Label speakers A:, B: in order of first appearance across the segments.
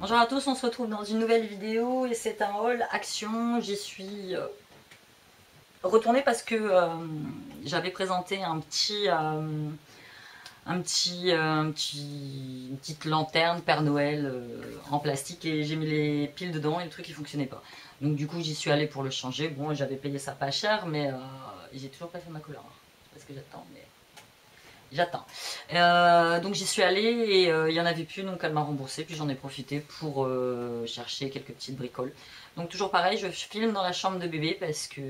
A: Bonjour à tous, on se retrouve dans une nouvelle vidéo et c'est un haul action. J'y suis retournée parce que j'avais présenté une petite lanterne Père Noël en plastique et j'ai mis les piles dedans et le truc il fonctionnait pas. Donc du coup j'y suis allée pour le changer. Bon, j'avais payé ça pas cher mais j'ai toujours pas fait ma couleur. Parce que j'attends, mais j'attends. Donc j'y suis allée et il y en avait plus, donc elle m'a remboursé. Puis j'en ai profité pour chercher quelques petites bricoles. Donc toujours pareil, je filme dans la chambre de bébé parce que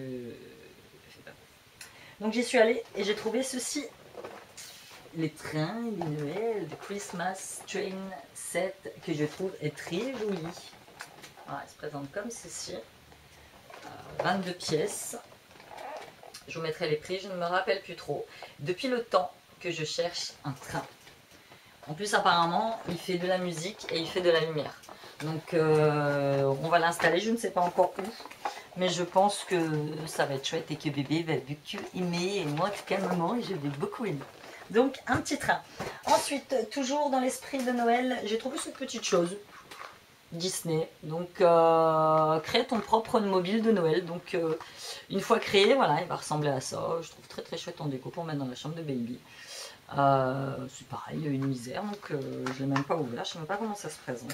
A: donc j'y suis allée et j'ai trouvé ceci. Les trains de Noël de Christmas Train Set que je trouve est très joli. Voilà, il se présente comme ceci. 22 pièces. Je vous mettrai les prix, je ne me rappelle plus trop. Depuis le temps que je cherche un train. En plus apparemment il fait de la musique et il fait de la lumière. Donc on va l'installer, je ne sais pas encore où. Mais je pense que ça va être chouette et que bébé va beaucoup aimer. Et moi en tout cas maman, je vais beaucoup aimer. Donc un petit train. Ensuite, toujours dans l'esprit de Noël, j'ai trouvé cette petite chose. Disney. Donc crée ton propre mobile de Noël. Donc une fois créé, voilà, il va ressembler à ça. Je trouve très très chouette en déco pour mettre dans la chambre de baby. C'est pareil, il y a une misère, donc je ne l'ai même pas ouvert, je ne sais même pas comment ça se présente.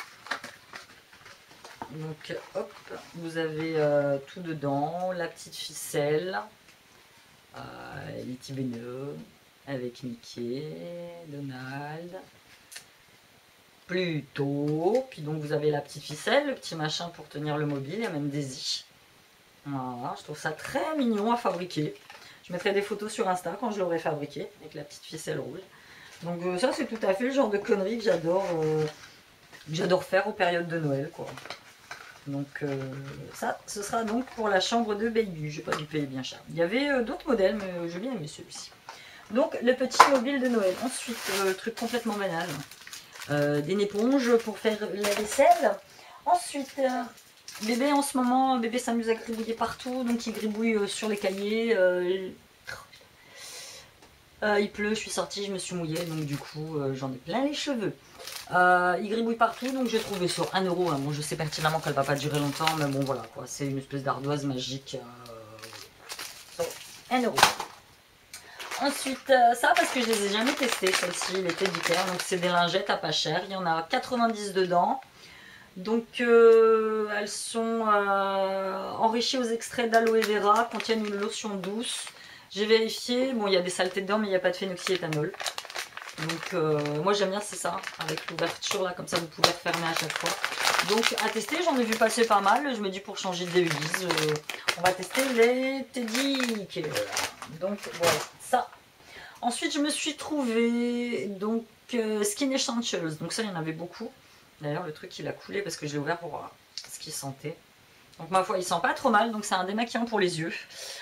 A: Donc hop, vous avez tout dedans, la petite ficelle, les petits béneux, avec Mickey, Donald, Pluto, puis donc vous avez la petite ficelle, le petit machin pour tenir le mobile, il y a même des i. Voilà, je trouve ça très mignon à fabriquer. Je mettrai des photos sur Insta quand je l'aurai fabriqué, avec la petite ficelle rouge. Donc ça c'est tout à fait le genre de conneries que j'adore faire aux périodes de Noël, quoi. Donc ça, ce sera donc pour la chambre de baby. Je n'ai pas dû payer bien cher. Il y avait d'autres modèles, mais j'ai bien aimé celui-ci. Donc le petit mobile de Noël. Ensuite, truc complètement banal. Des éponges pour faire la vaisselle. Ensuite, bébé en ce moment, bébé s'amuse à gribouiller partout. Donc il gribouille sur les cahiers. Il pleut, je suis sortie, je me suis mouillée, donc du coup j'en ai plein les cheveux. Il gribouille partout, donc j'ai trouvé sur 1 euro. Hein. Bon, je sais pertinemment qu'elle va pas durer longtemps, mais bon voilà quoi, c'est une espèce d'ardoise magique. So, 1 euro. Ensuite, ça parce que je les ai jamais testées, celle-ci, les Teddy Care, donc c'est des lingettes à pas cher. Il y en a 90 dedans. Donc elles sont enrichies aux extraits d'aloe vera, contiennent une lotion douce. J'ai vérifié, bon il y a des saletés dedans mais il n'y a pas de phénoxyéthanol. Donc moi j'aime bien, c'est ça, avec l'ouverture là, comme ça vous pouvez refermer à chaque fois. Donc à tester, j'en ai vu passer pas mal, je me dis pour changer de devise, on va tester les Teddy Care. Donc voilà, ça. Ensuite je me suis trouvé donc Skin Essentials, donc ça il y en avait beaucoup. D'ailleurs le truc il a coulé parce que je l'ai ouvert pour voir ce qu'il sentait. Donc ma foi il sent pas trop mal, donc c'est un démaquillant pour les yeux.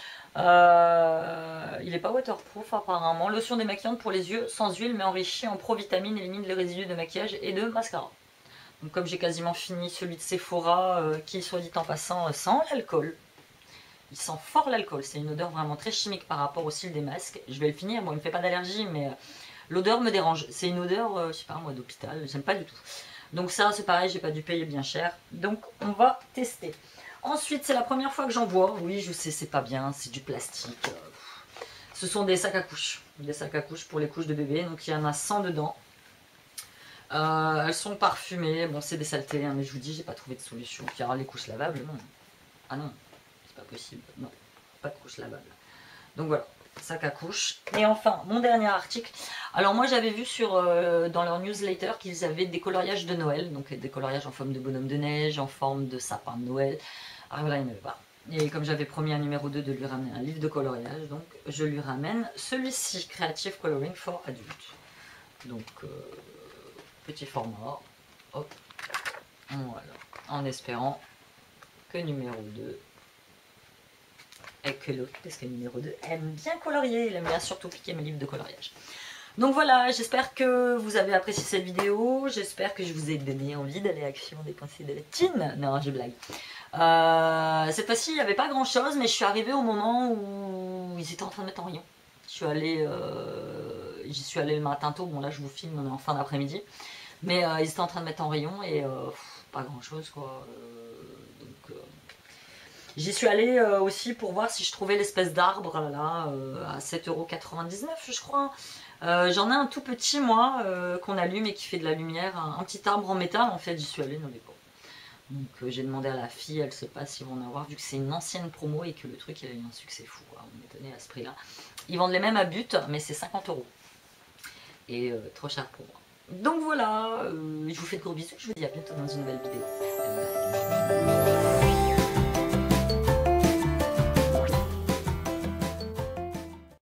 A: Il n'est pas waterproof apparemment. Lotion démaquillante pour les yeux sans huile mais enrichie en provitamines, élimine les résidus de maquillage et de mascara. Donc comme j'ai quasiment fini celui de Sephora qui soit dit en passant sent l'alcool. Il sent fort l'alcool, c'est une odeur vraiment très chimique par rapport au style des masques. Je vais le finir, bon il me fait pas d'allergie mais l'odeur me dérange. C'est une odeur, je sais pas moi, d'hôpital, j'aime pas du tout. Donc ça c'est pareil, j'ai pas dû payer bien cher. Donc on va tester. Ensuite c'est la première fois que j'en vois. Oui je sais c'est pas bien, c'est du plastique. Ce sont des sacs à couches. Des sacs à couches pour les couches de bébé. Donc il y en a 100 dedans. Elles sont parfumées. Bon c'est des saletés hein, mais je vous dis j'ai pas trouvé de solution. Puis alors les couches lavables, non. Ah non, c'est pas possible. Non, pas de couches lavables. Donc voilà. Sac à couches. Et enfin, mon dernier article. Alors moi j'avais vu dans leur newsletter qu'ils avaient des coloriages de Noël. Donc des coloriages en forme de bonhomme de neige, en forme de sapin de Noël. Alors là il n'y en avait pas. Et comme j'avais promis à numéro 2 de lui ramener un livre de coloriage, donc je lui ramène celui-ci, Creative Coloring for Adults. Donc petit format. Hop. Voilà. En espérant que numéro 2... et que l'autre, parce que numéro 2 aime bien colorier, il aime bien surtout piquer mes livres de coloriage. Donc voilà, j'espère que vous avez apprécié cette vidéo, j'espère que je vous ai donné envie d'aller à Action dépenser de la thune. Non, je blague. Cette fois-ci, il n'y avait pas grand-chose, mais je suis arrivée au moment où ils étaient en train de mettre en rayon. J'y suis allée le matin tôt, bon là je vous filme, on est en fin d'après-midi. Mais ils étaient en train de mettre en rayon et pas grand chose quoi. Donc j'y suis allée aussi pour voir si je trouvais l'espèce d'arbre là, à 7,99 € je crois. J'en ai un tout petit moi qu'on allume et qui fait de la lumière, un petit arbre en métal en fait, j'y suis allée, il n'y en avait pas. Donc j'ai demandé à la fille, elle sait pas s'ils vont en avoir vu que c'est une ancienne promo et que le truc il a eu un succès fou, on m'étonnait à ce prix là. Ils vendent les mêmes à but mais c'est 50 € et trop cher pour moi. Donc voilà, je vous fais de gros bisous, je vous dis à bientôt dans une nouvelle vidéo. Bye.